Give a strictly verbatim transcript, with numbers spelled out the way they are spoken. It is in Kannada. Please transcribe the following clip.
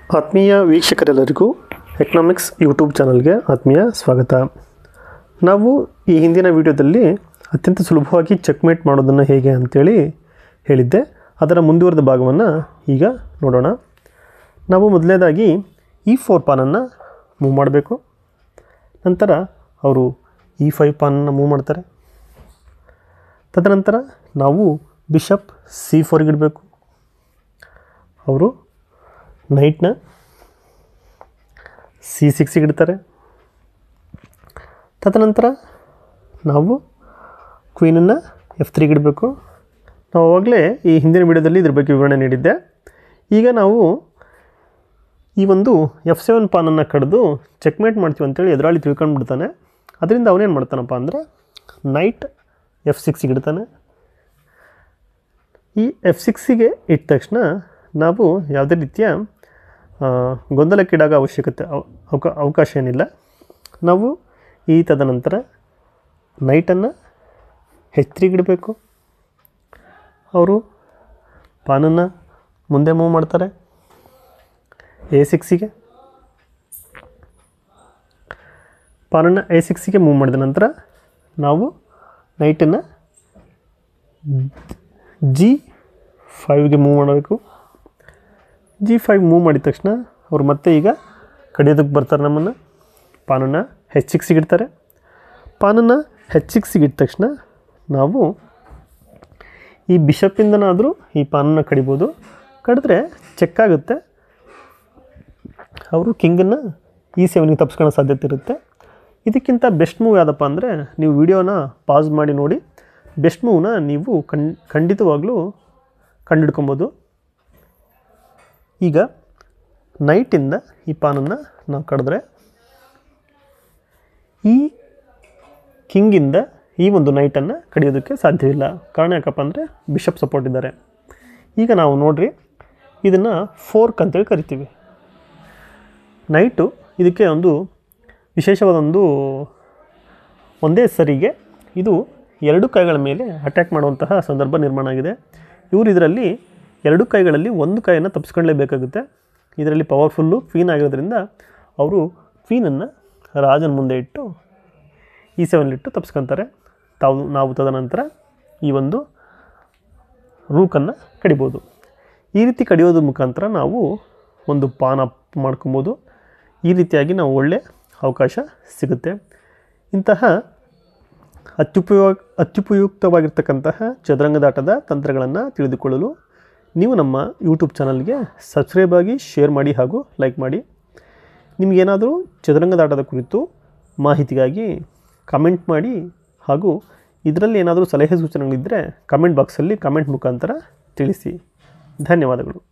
ಆತ್ಮೀಯ ವೀಕ್ಷಕರೆಲ್ಲರಿಗೂ ಎಕನಾಮಿಕ್ಸ್ ಯೂಟ್ಯೂಬ್ ಚಾನಲ್ಗೆ ಆತ್ಮೀಯ ಸ್ವಾಗತ. ನಾವು ಈ ಹಿಂದಿನ ವಿಡಿಯೋದಲ್ಲಿ ಅತ್ಯಂತ ಸುಲಭವಾಗಿ ಚೆಕ್ಮೇಟ್ ಮಾಡೋದನ್ನು ಹೇಗೆ ಅಂತೇಳಿ ಹೇಳಿದ್ದೆ. ಅದರ ಮುಂದುವರೆದ ಭಾಗವನ್ನು ಈಗ ನೋಡೋಣ. ನಾವು ಮೊದಲನೇದಾಗಿ ಇ ಫೋರ್ ಪಾನನ್ನು ಮೂವ್ ಮಾಡಬೇಕು. ನಂತರ ಅವರು ಇ ಫೈವ್ ಪಾನನ್ನು ಮೂವ್ ಮಾಡ್ತಾರೆ. ತದನಂತರ ನಾವು ಬಿಷಪ್ ಸಿ ಫೋರ್ಗೆ ಇಡಬೇಕು. ಅವರು ನೈಟ್ನ ಸಿ ಸಿಕ್ಸಿಗೆ ಇಡ್ತಾರೆ. ತದನಂತರ ನಾವು ಕ್ವೀನನ್ನು ಎಫ್ ತ್ರೀಗೆ ಇಡಬೇಕು. ನಾವು ಆವಾಗಲೇ ಈ ಹಿಂದಿನ ವಿಡಿಯೋದಲ್ಲಿ ಇದ್ರ ಬಗ್ಗೆ ವಿವರಣೆ ನೀಡಿದ್ದೆ. ಈಗ ನಾವು ಈ ಒಂದು ಎಫ್ ಸೆವೆನ್ ಪಾನನ್ನು ಕಡಿದು ಚೆಕ್ಮೇಟ್ ಮಾಡ್ತೀವಿ ಅಂತೇಳಿ ಎದುರಾಳಿ ತಿಳ್ಕೊಂಡ್ಬಿಡ್ತಾನೆ. ಅದರಿಂದ ಅವನೇನು ಮಾಡ್ತಾನಪ್ಪ ಅಂದರೆ ನೈಟ್ ಎಫ್ ಸಿಕ್ಸಿಗೆ ಇಡ್ತಾನೆ. ಈ ಎಫ್ ಸಿಕ್ಸಿಗೆ ಇಟ್ಟ ತಕ್ಷಣ ನಾವು ಯಾವುದೇ ರೀತಿಯ ಗೊಂದಲಕ್ಕೀಡಾಗ ಅವಶ್ಯಕತೆ ಅವಕ ಅವಕಾಶ ಏನಿಲ್ಲ. ನಾವು ಈ ತದನಂತರ ನೈಟನ್ನು ಹೆಚ್ ತ್ರೀಗೆ ಇಡಬೇಕು. ಅವರು ಪಾನನ್ನು ಮುಂದೆ ಮೂವ್ ಮಾಡ್ತಾರೆ ಎ ಸಿಕ್ಸಿಗೆ. ಪಾನನ್ನು ಎ ಸಿಕ್ಸಿಗೆ ಮೂವ್ ಮಾಡಿದ ನಂತರ ನಾವು ನೈಟನ್ನು ಜಿ ಫೈವ್ಗೆ ಮೂವ್ ಮಾಡಬೇಕು. ಜಿ ಫೈವ್ ಮೂವ್ ಮಾಡಿದ ತಕ್ಷಣ ಅವ್ರು ಮತ್ತೆ ಈಗ ಕಡಿಯೋದಕ್ಕೆ ಬರ್ತಾರೆ. ನಮ್ಮನ್ನು ಪಾನನ್ನು ಹೆಚ್ ಸಿಕ್ಸಿಗೆ ಇಡ್ತಾರೆ. ಪಾನನ್ನು ಹೆಚ್ ಸಿಕ್ಸಿಗೆ ಇಟ್ಟ ತಕ್ಷಣ ನಾವು ಈ ಬಿಷಪ್ಪಿಂದನಾದರೂ ಈ ಪಾನನ್ನು ಕಡಿಬೋದು. ಕಡಿದ್ರೆ ಚೆಕ್ ಆಗುತ್ತೆ. ಅವರು ಕಿಂಗನ್ನು ಈ ಸೆವೆನ್ಗೆ ತಪ್ಪಿಸ್ಕೊಳ್ಳೋ ಸಾಧ್ಯತೆ ಇರುತ್ತೆ. ಇದಕ್ಕಿಂತ ಬೆಸ್ಟ್ ಮೂವ್ ಯಾವುದಪ್ಪ ಅಂದರೆ, ನೀವು ವಿಡಿಯೋನ ಪಾಸ್ ಮಾಡಿ ನೋಡಿ. ಬೆಸ್ಟ್ ಮೂವ್ನ ನೀವು ಖಂಡ್ ಖಂಡಿತವಾಗ್ಲೂ ಕಂಡುಹಿಡ್ಕೊಬೋದು. ಈಗ ನೈಟಿಂದ ಈ ಪಾನನ್ನು ನಾವು ಕಡಿದ್ರೆ ಈ ಕಿಂಗಿಂದ ಈ ಒಂದು ನೈಟನ್ನು ಕಡಿಯೋದಕ್ಕೆ ಸಾಧ್ಯವಿಲ್ಲ. ಕಾರಣ ಯಾಕಪ್ಪ ಅಂದರೆ ಬಿಷಪ್ ಸಪೋರ್ಟ್ ಇದ್ದಾರೆ. ಈಗ ನಾವು ನೋಡ್ರಿ, ಇದನ್ನು ಫೋರ್ಕ್ ಅಂತೇಳಿ ಕರಿತೀವಿ. ನೈಟು ಇದಕ್ಕೆ ಒಂದು ವಿಶೇಷವಾದೊಂದು ಒಂದೇ ಸರಿಗೆ ಇದು ಎರಡು ಕೈಗಳ ಮೇಲೆ ಅಟ್ಯಾಕ್ ಮಾಡುವಂತಹ ಸಂದರ್ಭ ನಿರ್ಮಾಣ ಆಗಿದೆ. ಇವರು ಇದರಲ್ಲಿ ಎರಡು ಕೈಗಳಲ್ಲಿ ಒಂದು ಕೈಯನ್ನು ತಪ್ಪಿಸ್ಕೊಳ್ಳೇಬೇಕಾಗುತ್ತೆ. ಇದರಲ್ಲಿ ಪವರ್ಫುಲ್ಲು ಕ್ವೀನ್ ಆಗಿರೋದ್ರಿಂದ ಅವರು ಕ್ವೀನನ್ನು ರಾಜನ ಮುಂದೆ ಇಟ್ಟು ಈ ಸೆವೆನ್ಲಿಟ್ಟು ತಪ್ಪಿಸ್ಕೊತಾರೆ. ತಾವು ನಾವು ತದನಂತರ ಈ ಒಂದು ರೂಕನ್ನು ಕಡಿಬೋದು. ಈ ರೀತಿ ಕಡಿಯೋದ್ರ ಮುಖಾಂತರ ನಾವು ಒಂದು ಪಾನ್ ಅಪ್ ಮಾಡ್ಕೊಬೋದು. ಈ ರೀತಿಯಾಗಿ ನಾವು ಒಳ್ಳೆಯ ಅವಕಾಶ ಸಿಗುತ್ತೆ. ಇಂತಹ ಅತ್ಯುಪಯೋಗ ಅತ್ಯುಪಯುಕ್ತವಾಗಿರ್ತಕ್ಕಂತಹ ಚದುರಂಗದಾಟದ ತಂತ್ರಗಳನ್ನು ತಿಳಿದುಕೊಳ್ಳಲು ನೀವು ನಮ್ಮ ಯೂಟ್ಯೂಬ್ ಚಾನಲ್ಗೆ ಸಬ್ಸ್ಕ್ರೈಬ್ ಆಗಿ, ಶೇರ್ ಮಾಡಿ ಹಾಗೂ ಲೈಕ್ ಮಾಡಿ. ನಿಮಗೇನಾದರೂ ಚದುರಂಗದಾಟದ ಕುರಿತು ಮಾಹಿತಿಗಾಗಿ ಕಮೆಂಟ್ ಮಾಡಿ ಹಾಗೂ ಇದರಲ್ಲಿ ಏನಾದರೂ ಸಲಹೆ ಸೂಚನೆಗಳಿದ್ದರೆ ಕಮೆಂಟ್ ಬಾಕ್ಸಲ್ಲಿ ಕಮೆಂಟ್ ಮುಖಾಂತರ ತಿಳಿಸಿ. ಧನ್ಯವಾದಗಳು.